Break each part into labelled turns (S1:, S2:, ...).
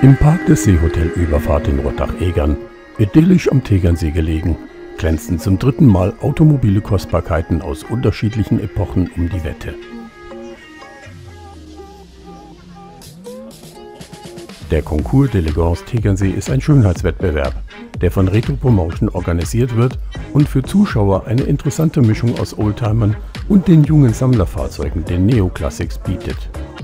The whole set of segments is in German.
S1: Im Park des Seehotel Überfahrt in Rottach-Egern, idyllisch am Tegernsee gelegen, glänzen zum dritten Mal automobile Kostbarkeiten aus unterschiedlichen Epochen um die Wette. Der Concours d'Elegance Tegernsee ist ein Schönheitswettbewerb, der von Retro Promotion organisiert wird und für Zuschauer eine interessante Mischung aus Oldtimern und den jungen Sammlerfahrzeugen, den Neoclassics, bietet.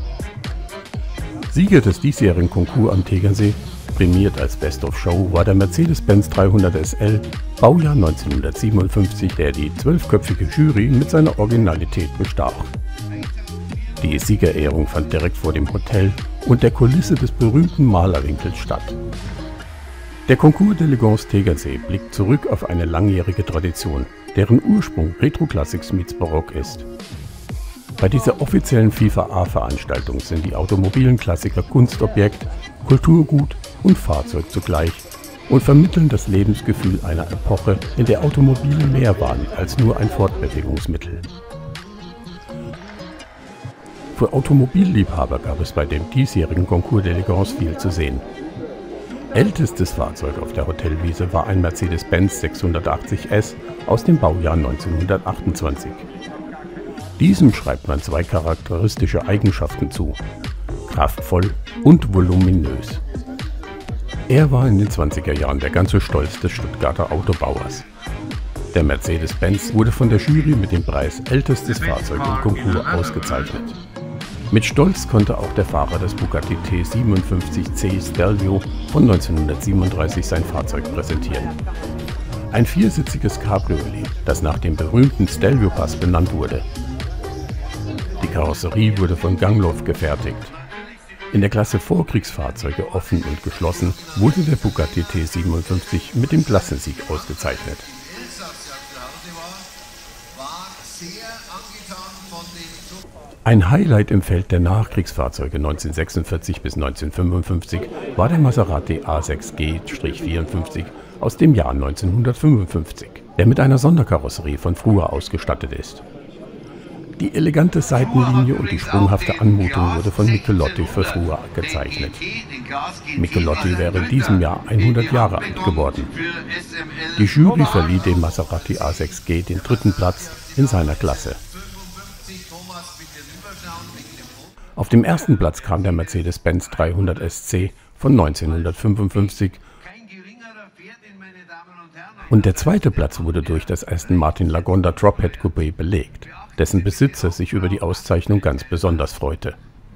S1: Sieger des diesjährigen Concours am Tegernsee, prämiert als Best of Show, war der Mercedes-Benz 300 SL, Baujahr 1957, der die 12-köpfige Jury mit seiner Originalität bestach. Die Siegerehrung fand direkt vor dem Hotel und der Kulisse des berühmten Malerwinkels statt. Der Concours d'Elegance Tegernsee blickt zurück auf eine langjährige Tradition, deren Ursprung Retro Classics meets Barock ist. Bei dieser offiziellen FIFA-A-Veranstaltung sind die automobilen Klassiker Kunstobjekt, Kulturgut und Fahrzeug zugleich und vermitteln das Lebensgefühl einer Epoche, in der Automobile mehr waren als nur ein Fortbewegungsmittel. Für Automobilliebhaber gab es bei dem diesjährigen Concours d'Elegance viel zu sehen. Ältestes Fahrzeug auf der Hotelwiese war ein Mercedes-Benz 680S aus dem Baujahr 1928. Diesem schreibt man zwei charakteristische Eigenschaften zu: kraftvoll und voluminös. Er war in den 20er Jahren der ganze Stolz des Stuttgarter Autobauers. Der Mercedes-Benz wurde von der Jury mit dem Preis Ältestes Fahrzeug im Concours ausgezeichnet. Mit Stolz konnte auch der Fahrer des Bugatti T57C Stelvio von 1937 sein Fahrzeug präsentieren. Ein viersitziges Cabriolet, das nach dem berühmten Stelvio-Pass benannt wurde. Die Karosserie wurde von Gangloff gefertigt. In der Klasse Vorkriegsfahrzeuge offen und geschlossen wurde der Bugatti T57 mit dem Klassensieg ausgezeichnet. Ein Highlight im Feld der Nachkriegsfahrzeuge 1946 bis 1955 war der Maserati A6G-54 aus dem Jahr 1955, der mit einer Sonderkarosserie von früher ausgestattet ist. Die elegante Seitenlinie und die sprunghafte Anmutung wurde von Michelotti für früher gezeichnet. Michelotti wäre in diesem Jahr 100 Jahre alt geworden. Die Jury verlieh dem Maserati A6G den dritten Platz in seiner Klasse. Auf dem ersten Platz kam der Mercedes-Benz 300 SC von 1955 und der zweite Platz wurde durch das Aston Martin Lagonda Drophead Coupé belegt, dessen Besitzer sich über die Auszeichnung ganz besonders freute.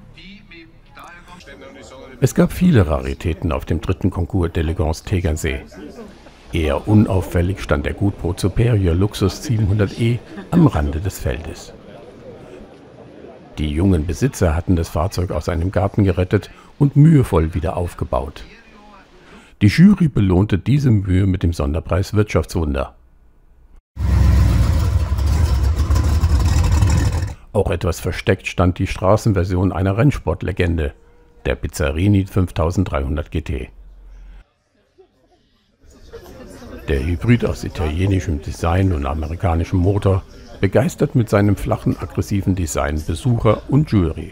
S1: Es gab viele Raritäten auf dem dritten Concours d'Elegance Tegernsee. Eher unauffällig stand der Goodyear Superior Luxus 700e am Rande des Feldes. Die jungen Besitzer hatten das Fahrzeug aus einem Garten gerettet und mühevoll wieder aufgebaut. Die Jury belohnte diese Mühe mit dem Sonderpreis Wirtschaftswunder. Auch etwas versteckt stand die Straßenversion einer Rennsportlegende, der Bizzarini 5300 GT. Der Hybrid aus italienischem Design und amerikanischem Motor begeistert mit seinem flachen, aggressiven Design Besucher und Jury.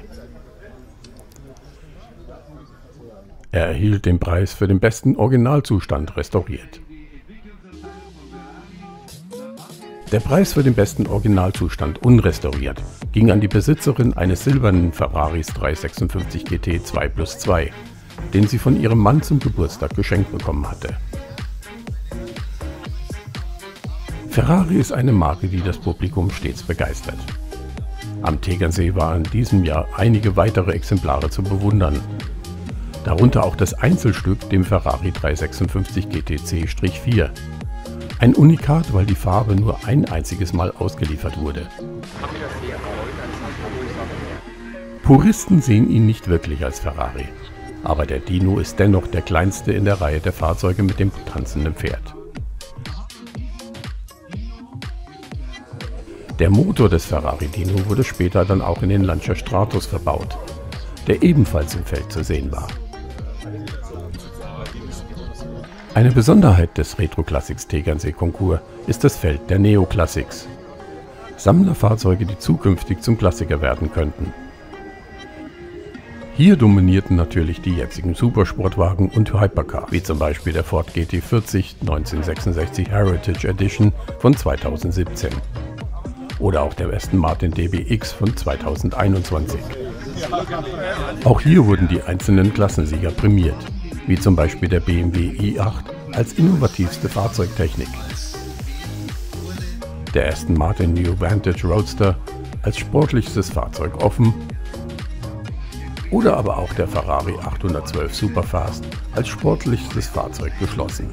S1: Er erhielt den Preis für den besten Originalzustand restauriert. Der Preis für den besten Originalzustand unrestauriert ging an die Besitzerin eines silbernen Ferraris 356 GT 2+2, den sie von ihrem Mann zum Geburtstag geschenkt bekommen hatte. Ferrari ist eine Marke, die das Publikum stets begeistert. Am Tegernsee waren in diesem Jahr einige weitere Exemplare zu bewundern. Darunter auch das Einzelstück, dem Ferrari 356 GTC-4. Ein Unikat, weil die Farbe nur ein einziges Mal ausgeliefert wurde. Puristen sehen ihn nicht wirklich als Ferrari, aber der Dino ist dennoch der kleinste in der Reihe der Fahrzeuge mit dem tanzenden Pferd. Der Motor des Ferrari Dino wurde später dann auch in den Lancia Stratos verbaut, der ebenfalls im Feld zu sehen war. Eine Besonderheit des Retro Classics Tegernsee Concours ist das Feld der Neoclassics. Sammlerfahrzeuge, die zukünftig zum Klassiker werden könnten. Hier dominierten natürlich die jetzigen Supersportwagen und Hypercars, wie zum Beispiel der Ford GT40 1966 Heritage Edition von 2017 oder auch der Aston Martin DBX von 2021. Auch hier wurden die einzelnen Klassensieger prämiert, wie zum Beispiel der BMW i8 als innovativste Fahrzeugtechnik, der Aston Martin New Vantage Roadster als sportlichstes Fahrzeug offen oder aber auch der Ferrari 812 Superfast als sportlichstes Fahrzeug geschlossen.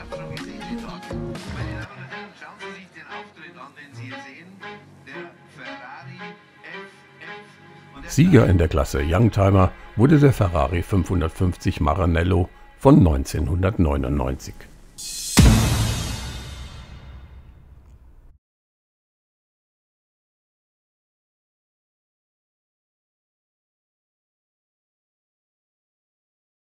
S1: Sieger in der Klasse Youngtimer wurde der Ferrari 550 Maranello von 1999.